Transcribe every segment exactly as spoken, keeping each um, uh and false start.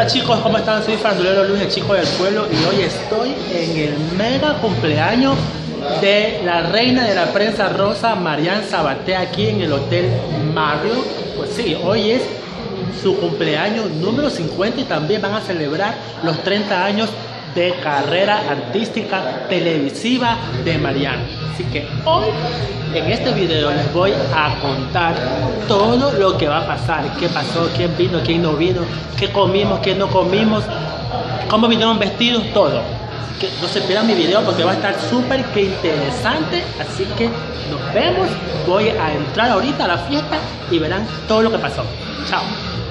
chicos, ¿cómo están? Soy Farandulero Luis, el chico del pueblo, y hoy estoy en el mega cumpleaños de la reina de la prensa rosa, Marian Sabaté, aquí en el Hotel Marriott. Pues sí, hoy es su cumpleaños número cincuenta y también van a celebrar los treinta años de carrera artística televisiva de Marian. Así que hoy en este video les voy a contar todo lo que va a pasar, qué pasó, quién vino, quién no vino, qué comimos, qué no comimos, cómo vinieron vestidos, todo. Así que no se pierdan mi video porque va a estar súper que interesante. Así que nos vemos. Voy a entrar ahorita a la fiesta y verán todo lo que pasó. Chao.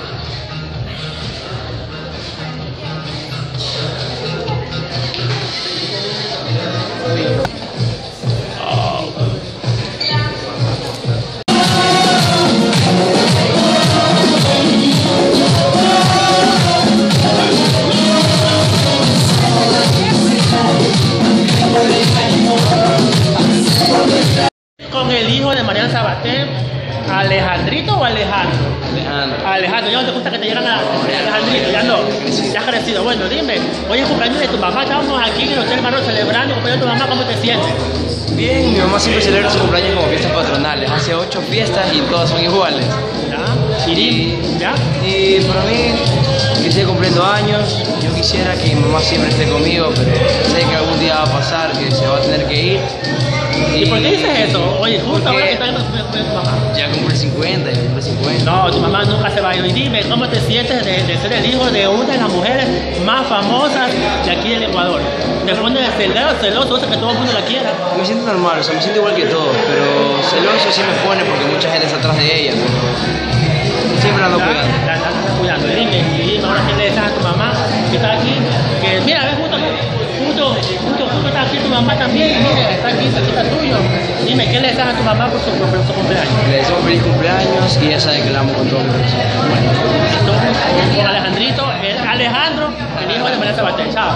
Con el hijo de Marian Sabaté, ¿Alejandrito o Alejandro? Alejandro. Alejandro, ¿ya no te gusta que te llegan a Alejandrito? Ya no, ya has crecido. Bueno, dime, hoy es cumpleaños de tu mamá, estamos aquí en el Hotel Marriott celebrando el cumpleaños de tu mamá, ¿cómo te sientes? Bien, mi mamá siempre celebra su cumpleaños como fiestas patronales, hace ocho fiestas y todas son iguales. ¿Ya? Y, ¿Ya? y para mí, que esté cumpliendo años, yo quisiera que mi mamá siempre esté conmigo, pero sé que algún día va a pasar, que se va a tener que ir. ¿Y, ¿Y por qué dices eso? Oye, justo ahora que está viendo tu mamá. Ya cumple cincuenta, ya cumple cincuenta. No, tu mamá nunca se va a ir. Y dime, ¿cómo te sientes de, de ser el hijo de una de las mujeres más famosas de aquí del Ecuador? ¿Te pones celoso, celoso, o sea, que todo el mundo la quiera? Me siento normal, o sea, me siento igual que todos, pero celoso sí me pone porque mucha gente está atrás de ella, pero siempre la ando cuidando. La, la, la ando cuidando. Dime, y dime ahora qué le dejas a tu mamá que está aquí, que mira, ves justo, justo, justo, justo está aquí tu mamá también, mira, está aquí, cerquita tuyo. Dime, ¿qué le dejas a tu mamá por su, por su cumpleaños? Le deseamos feliz cumpleaños y ella sabe que la amo con todo mi corazón. Bueno, entonces, con Alejandrito, el Alejandro, el hijo de Marian Sabaté. Chao.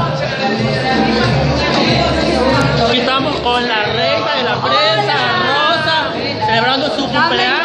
Aquí estamos con la reina de la prensa rosa, celebrando su cumpleaños.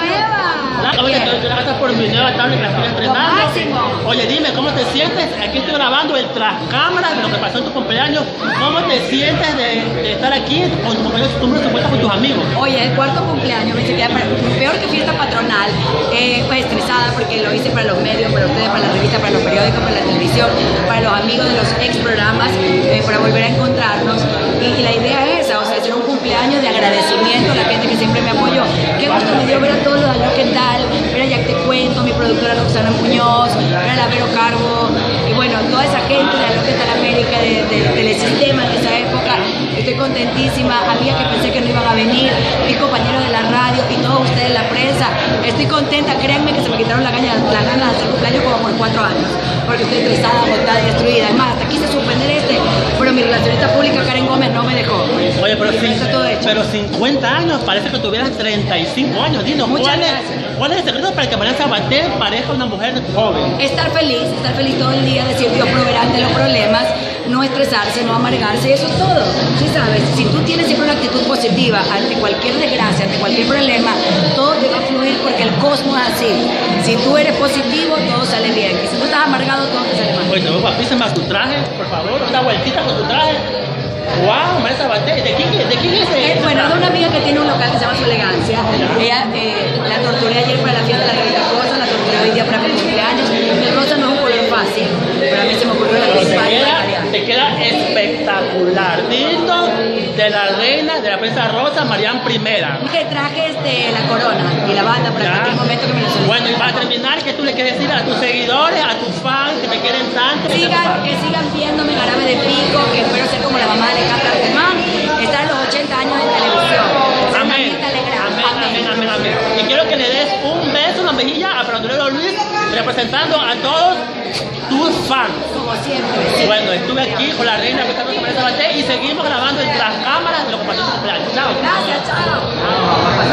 Oye, gracias por el video, están en la fila entrenando. Oye, dime, ¿cómo te sientes? Aquí estoy grabando el tras cámara de lo que pasó en tu cumpleaños. ¿Cómo te sientes de, de estar aquí con tu cumpleaños, tu número cincuenta con tus amigos? Oye, el cuarto cumpleaños me sentía peor que fiesta patronal. Eh, pues estresada porque lo hice para los medios, para ustedes, para la revista, para los periódicos, para la televisión, para los amigos de los ex programas, eh, para volver a encontrarnos. Y, y la idea es esa, o sea, hacer un cumpleaños de agradecimiento a la gente que siempre me apoyó. Qué gusto me dio ver a todos los años, ¿qué tal? Ver a Ya Te Cuento, mi productora Roxana Muñoz, ver a la Vero Carbo, y bueno, toda esa gente de Lo que tal América, de, de, de Telesistema de esa época. Estoy contentísima, había que pensé que no iban a venir, mis compañeros de la radio y todos ustedes, la prensa. Estoy contenta, créanme que se me quitaron las ganas, las ganas de hacer cumpleaños como por cuatro años, porque estoy estresada, agotada, destruida. Además, hasta quise suspender este, pero mi relacionista pública Karen Gómez no me dejó. Oye, pero, y cin todo hecho. pero cincuenta años, parece que tuvieras treinta y cinco años. Dinos, ¿cuál es, ¿cuál es el secreto para que Marian Sabaté parezca una mujer joven? Estar feliz, estar feliz todo el día, decir Dios proveerá ante los problemas, no estresarse, no amargarse, y eso es todo. Sí, sabes, si tú tienes siempre una actitud positiva ante cualquier desgracia, ante cualquier problema, todo te va a fluir porque el cosmos es así. Si tú eres positivo, todo sale bien. Y si tú estás amargado, todo te sale mal. Oye, te veo guapísima tu traje, por favor, una vueltita con tu traje. ¡Wow! Marian Sabaté, ¿de quién, de quién es ese? Eh, bueno, es de una amiga que tiene un local que se llama Su Elegancia. Ella eh, la torturé ayer para la fiesta de la revista Rosa, la torturé hoy día para mi cumpleaños. El rosa no es un color fácil, pero a mí se me ocurrió la Pero te principal queda, variante. te queda espectacular. Dito de la reina de la prensa rosa, Marian Primera. Que traje este, la corona y la banda para Ya. cualquier momento que me lo soliciten. Bueno, y para terminar, ¿qué tú le quieres decir a tus seguidores, a tus fans que te quieren tanto? Sigan, que sigan viéndome en Árabe de Pico, que espero ser como la mamá de Alejandra Germán, estar en los ochenta años en televisión. Ser una Amén. nieta alegrada. Amén, amén, amén, amén. Y quiero que le des un beso en la mejilla a Farandulero Luis, representando a todos tus fans. Como siempre. Bueno, estuve aquí con la reina de la prensa Marian Sabaté y seguimos grabando en las cámaras de lo que pasó en su cumpleaños. Chao. Gracias, chao.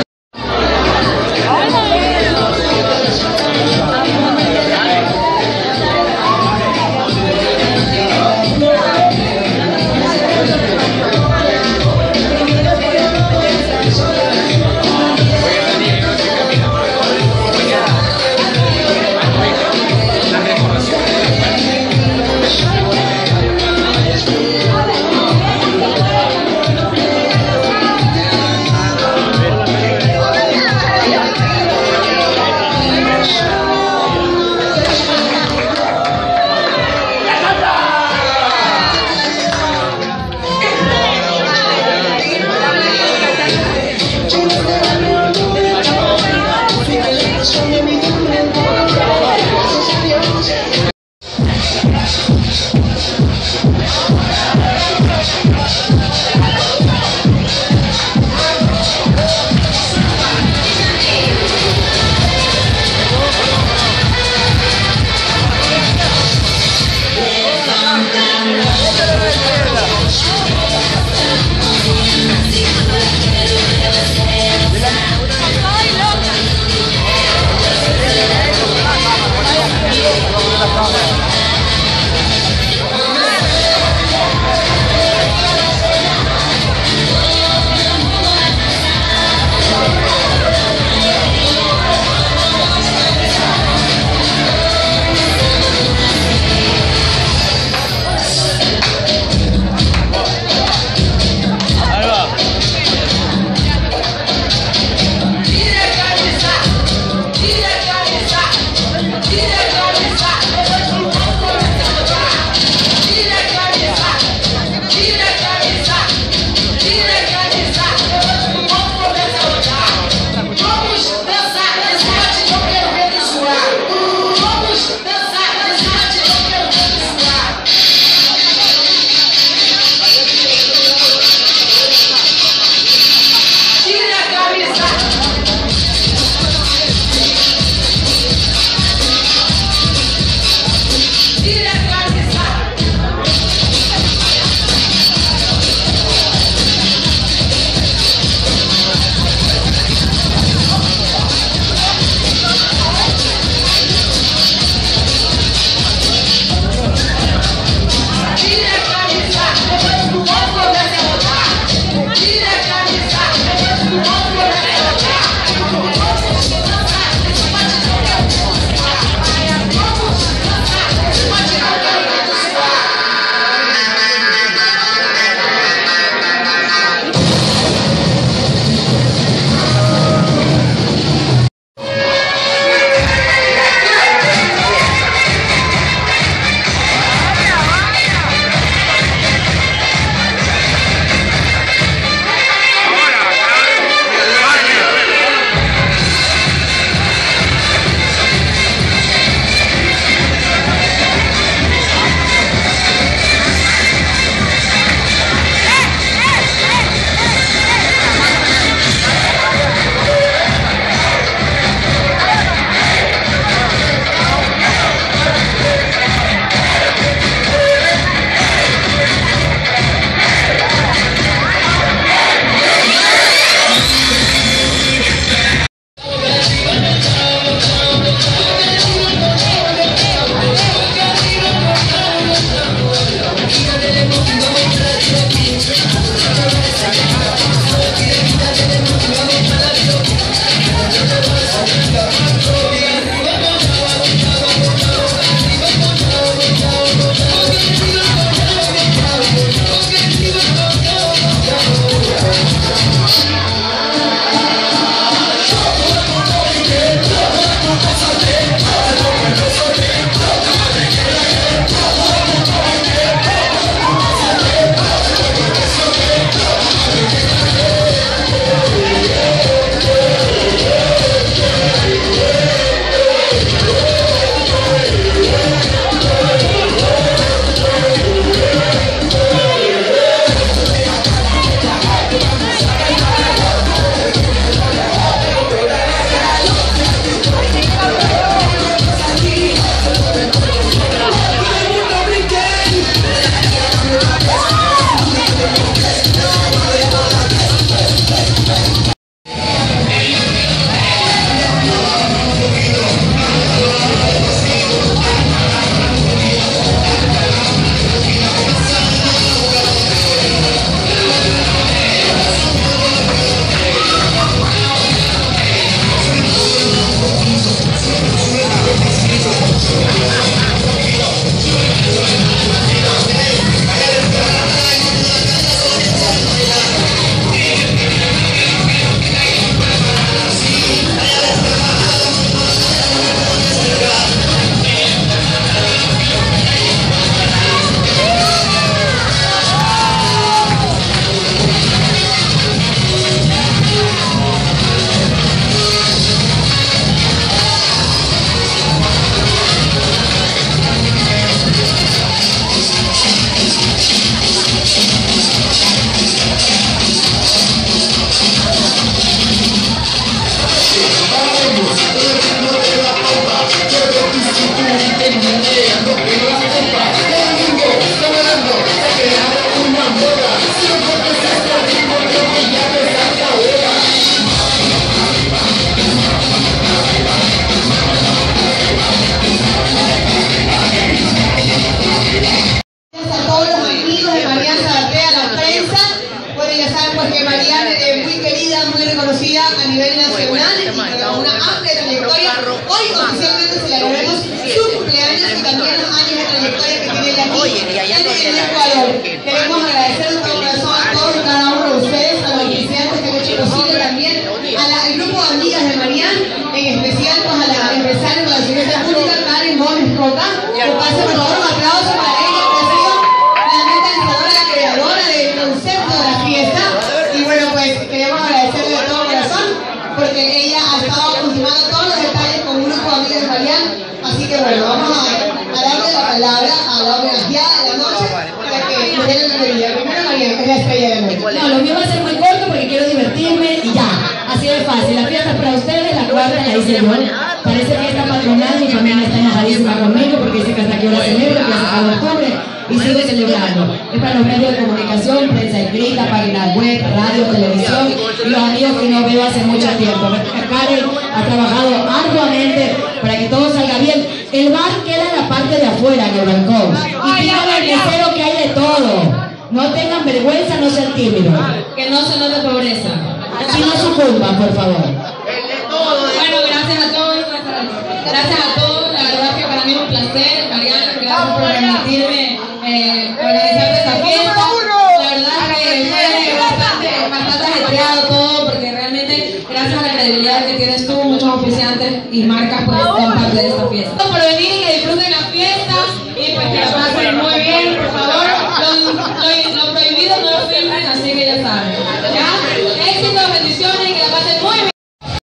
la prensa. Bueno, ya saben pues que Mariana es muy querida, muy reconocida a nivel nacional y con una amplia trayectoria. Hoy oficialmente celebraremos su cumpleaños y también los años de trayectoria que tiene ella aquí en Ecuador. Queremos agradecer de todo corazón a todos y cada uno de ustedes, a los oficiantes que han hecho posible también, al grupo de amigas de Mariana, en especial pues a la empresaria de la señora pública, Karen Gómez Cota. Que pase por favor un aplauso para ella, que ha sido la mentalizadora, la creadora del concepto de la fiesta. Y bueno, pues queremos agradecerle de todo corazón, porque ella ha estado ultimando todos los detalles con un grupo de amigas de Mariana. Así que bueno, vamos a, a darle la palabra a la homenajeada de la noche para que nos den la bienvenida. Primero Mariana, que es la estrella de la noche. No, lo mío va a ser muy corto porque quiero divertirme y ya. Así de fácil. La fiesta es para ustedes, la cuarta la hice yo. Parece fiesta patronal, mi familia está enojadísima conmigo porque dice que hasta aquí hora celebro, que hasta cada octubre y sigo celebrando. Es para los medios de comunicación, prensa escrita, páginas web, radio, televisión y los amigos que no veo hace mucho tiempo. Karen ha trabajado arduamente para que todo salga bien. El bar queda en la parte de afuera, en el balcón. Y díganle al mesero que hay de todo. No tengan vergüenza, no sean tímidos. Que no se note pobreza. Aquí no sucumban, por favor. Bueno, gracias a todos. Gracias a todos. La verdad que para mí es un placer, Mariana. Gracias por permitirme eh, organizar esta fiesta. La verdad que fue bastante, bastante ajetreado todo, porque realmente, gracias a la credibilidad que tienes tú, muchos oficiantes y marcas pues son parte de esta fiesta. Por venir y que disfruten la fiesta y pues que la pasen muy bien, por favor. Lo, lo, lo prohibido no lo filmen, así que ya saben. ¿Ya? Éxitos, bendiciones y que la pasen muy bien.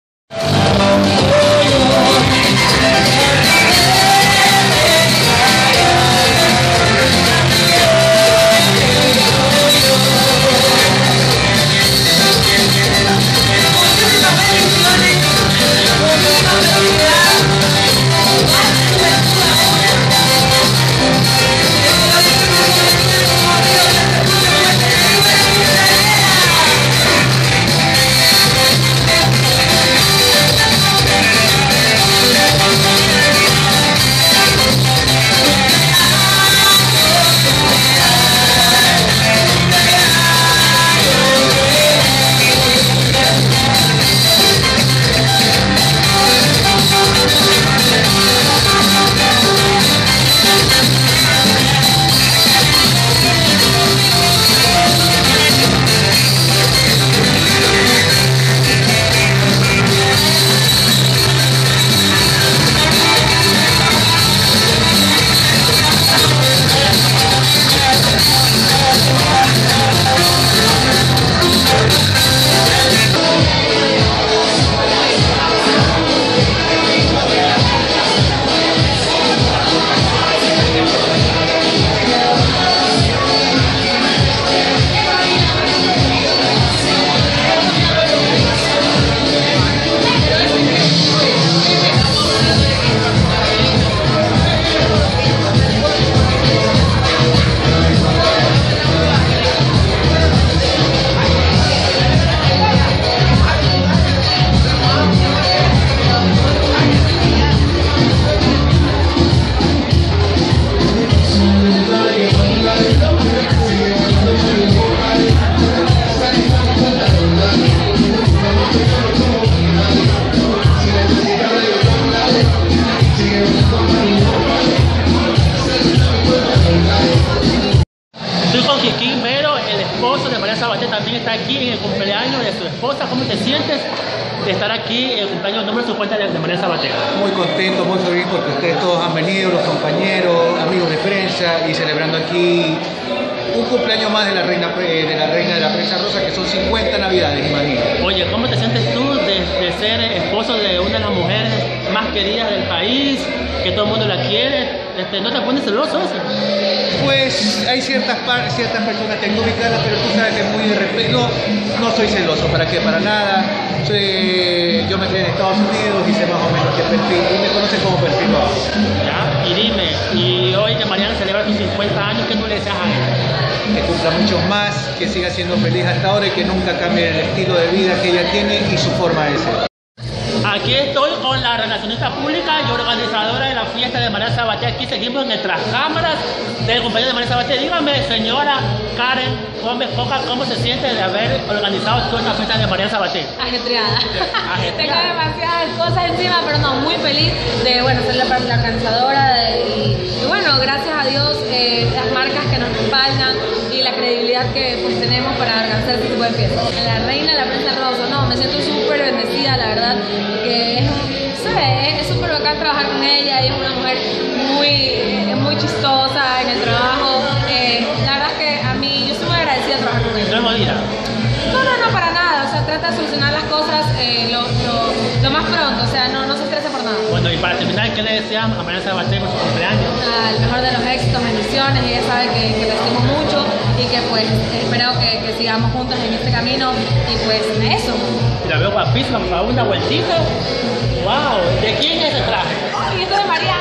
También está aquí en el cumpleaños de su esposa. ¿Cómo te sientes de estar aquí en el cumpleaños número cincuenta de Mariana Sabaté? Muy contento, muy feliz porque ustedes todos han venido, los compañeros, amigos de prensa, y celebrando aquí un cumpleaños más de la reina de la reina de la prensa rosa, que son cincuenta navidades, imagínate. Oye, ¿cómo te sientes tú de, de ser esposo de una de las mujeres más queridas del país, que todo el mundo la quiere? Este, ¿No te pones celoso eso? Pues hay ciertas ciertas personas que tengo ubicadas, pero tú sabes que muy de respeto. No, no soy celoso, ¿para qué? Para nada. Soy, yo me crié en Estados Unidos y sé más o menos qué perfil, y me conocen como perfil bajo. Ya, y dime, y hoy que Mariana celebra sus cincuenta años, ¿qué tú le deseas a ella? Que cumpla muchos más, que siga siendo feliz hasta ahora y que nunca cambie el estilo de vida que ella tiene y su forma de ser. Aquí estoy con la relacionista pública y organizadora de la fiesta de María Sabaté. Aquí seguimos en nuestras cámaras del compañero de María Sabaté. Dígame, señora Karen Gómez Coca, ¿cómo se siente de haber organizado toda esta fiesta de María Sabaté? Ajetreada. Ajetreada. Tengo demasiadas cosas encima, pero no, muy feliz de bueno, ser la, la organizadora. De, y, y bueno, gracias a Dios, eh, las marcas que nos respaldan y la credibilidad que pues tenemos para organizar este tipo de fiestas. La reina de la prensa rosa, no, me siento súper bendecida, la verdad, que es un, ¿sabes? Es súper bacán trabajar con ella. Ella es una mujer muy, muy chistosa en el trabajo. Eh, la verdad es que a mí, yo estoy muy agradecida de trabajar con ella. ¿No es No, no, no, para nada. O sea, trata de solucionar las cosas eh, lo, lo, lo más pronto. O sea, no, no se estresa por nada. Bueno, y para terminar, ¿qué le deseamos a María Sabaté por su cumpleaños? El mejor de los éxitos, bendiciones. Ella sabe que, que la estimo mucho y que pues espero que, que sigamos juntos en este camino. Y pues eso. Y la veo guapísima, por favor, una vueltita. ¡Wow! ¿De quién es ese traje? Y esto de María.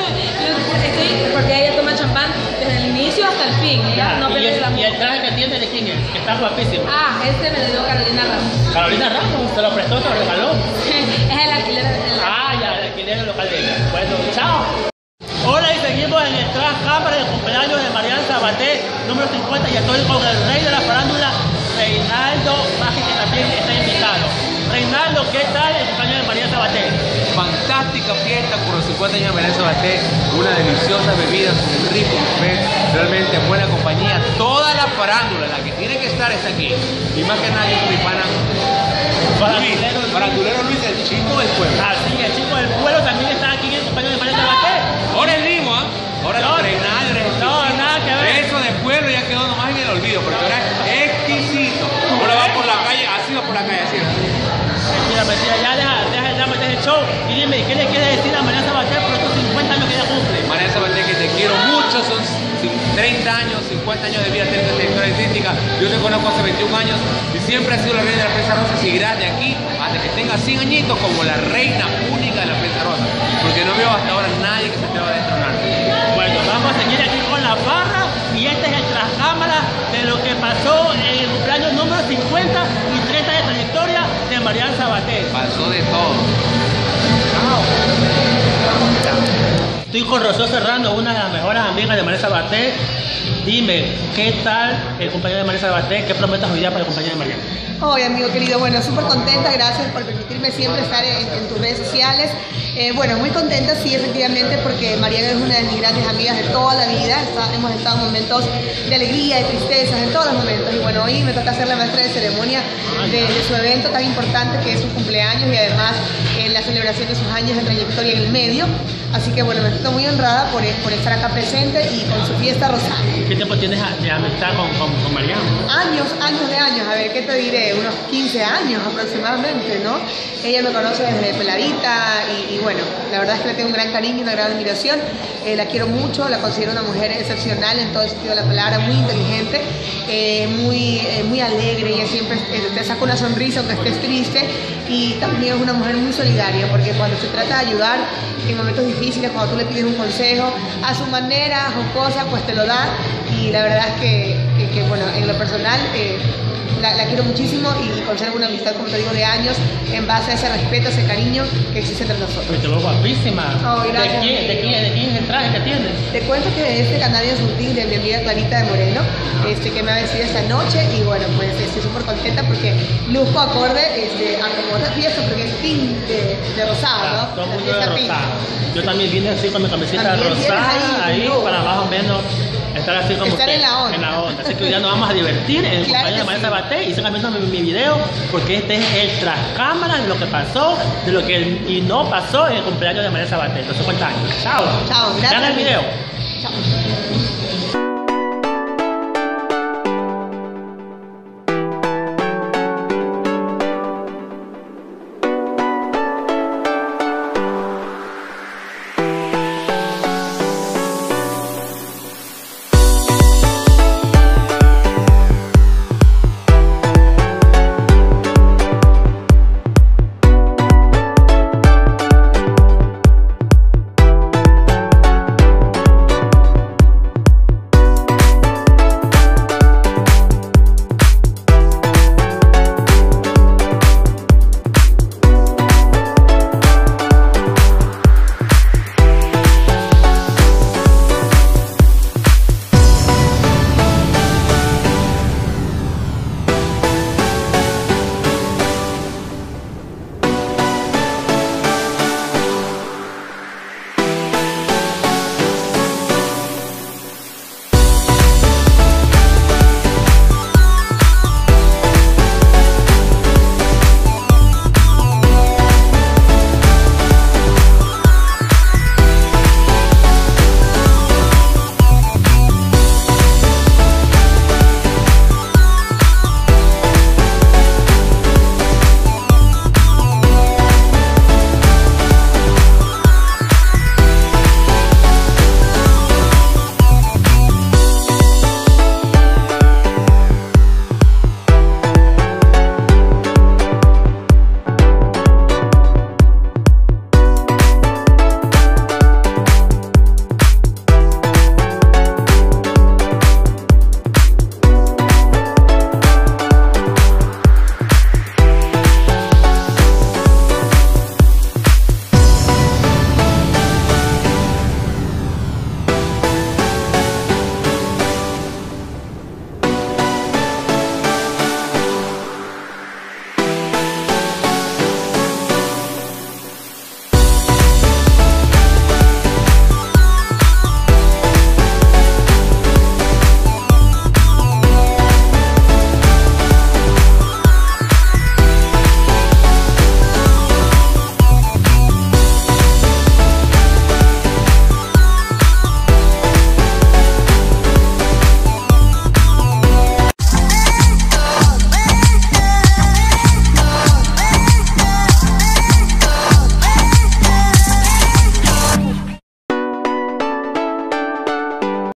Estoy, porque ella toma champán desde el inicio hasta el fin. Ella no ¿Y, pierde el, la ¿Y el traje que tiene de quién es? Que está guapísimo. Ah, este me lo dio Carolina Ramos. Carolina Ramos, se lo prestó, se lo regaló. Es el alquiler del... Ah, ya, el alquiler local de ella. Bueno, chao. Hola, y seguimos en el tras cámara del cumpleaños de María Sabaté, número cincuenta, y estoy con el rey de la farándula, Reinaldo Mágico, que también está invitado. Reinaldo, ¿qué tal el cumpleaños de María Sabaté? Fantástica fiesta por los cincuenta años de María Sabaté, una deliciosa bebida, un rico buffet, realmente buena compañía. Toda la farándula, la que tiene que estar es aquí. Y más que nada, yo soy mi pana Luis, farandulero Luis, el chico del pueblo. Ah, sí, el chico del pueblo también está aquí en el cumpleaños de María Sabaté. Ahora el mismo, ¿ah? Ahora No, el Reinaldo, no, nada que ver. Eso de pueblo ya quedó nomás en el olvido, porque ahora es exquisito. Ahora va por la calle, así va por la calle, así. Mentira, mentira, ya deja, deja el drama, deja el show. Y dime, ¿qué le quieres decir a María Sabaté por estos cincuenta años que ella cumple? María Sabaté, que te quiero mucho, son treinta años, cincuenta años de vida, treinta trayectoria artística. Yo te conozco hace veintiún años y siempre has sido la reina de la prensa rosa, y seguirás de aquí hasta que tengas cien añitos como la reina única de la prensa rosa, porque no veo hasta ahora nadie que se atreva a destronar. Bueno, vamos a seguir aquí con la barra y este es el trascámara de lo que pasó en el cumpleaños número cincuenta y treinta de trayectoria de María Sabaté. Pasó de todo. Estoy con Rocío Serrano, una de las mejores amigas de María Sabaté. Dime, ¿qué tal el cumpleaños de María Sabaté? ¿Qué prometes hoy día para el cumpleaños de María? Hoy, amigo querido, bueno, súper contenta, gracias por permitirme siempre estar en, en tus redes sociales. Eh, bueno, muy contenta, sí, efectivamente, porque Mariana es una de mis grandes amigas de toda la vida. Está, hemos estado en momentos de alegría, de tristezas, en todos los momentos. Y bueno, hoy me toca ser la maestra de ceremonia de, de su evento tan importante que es su cumpleaños y además eh, la celebración de sus años de trayectoria en el medio. Así que bueno, me siento muy honrada por, por estar acá presente y con su fiesta rosada. ¿Qué tiempo tienes de amistad con, con, con Mariana? Años, años de años, a ver, ¿qué te diré? Unos quince años aproximadamente, ¿no? Ella me conoce desde peladita y, y bueno, la verdad es que le tengo un gran cariño y una gran admiración. Eh, la quiero mucho, la considero una mujer excepcional en todo el sentido de la palabra, muy inteligente, eh, muy, eh, muy alegre. Ella siempre eh, te saca una sonrisa aunque estés triste, y también es una mujer muy solidaria, porque cuando se trata de ayudar en momentos difíciles, cuando tú le pides un consejo, a su manera, jocosa, pues te lo da. Y la verdad es que, que, que bueno, en lo personal eh, la, la quiero muchísimo y, y conservo una amistad, como te digo, de años en base a ese respeto, ese cariño que existe entre nosotros. Te veo guapísima. Oh, ¿De gracias. quién, de, quién, ¿De quién es el traje que tienes? Te cuento que este Canadian Boutique de mi amiga Clarita de Moreno, este, que me ha vestido esta noche, y bueno, pues estoy súper contenta porque luzco acorde este, a como otra fiesta, porque es pink de, de rosado, ¿no? Todo La mundo de fiesta pink. rosado. Yo también vine así con mi camiseta También rosada tienes ahí, ahí, tu look. para más o menos estar así como Estar que en la onda. en la onda. Así que hoy ya nos vamos a divertir en el Claro cumpleaños de que María sí. Sabaté, y sigan viendo mi, mi video porque este es el tras cámaras de lo que pasó, de lo que y no pasó en el cumpleaños de María Sabaté, los cincuenta años. Chao. Chao, gracias. Vean el video. Chao.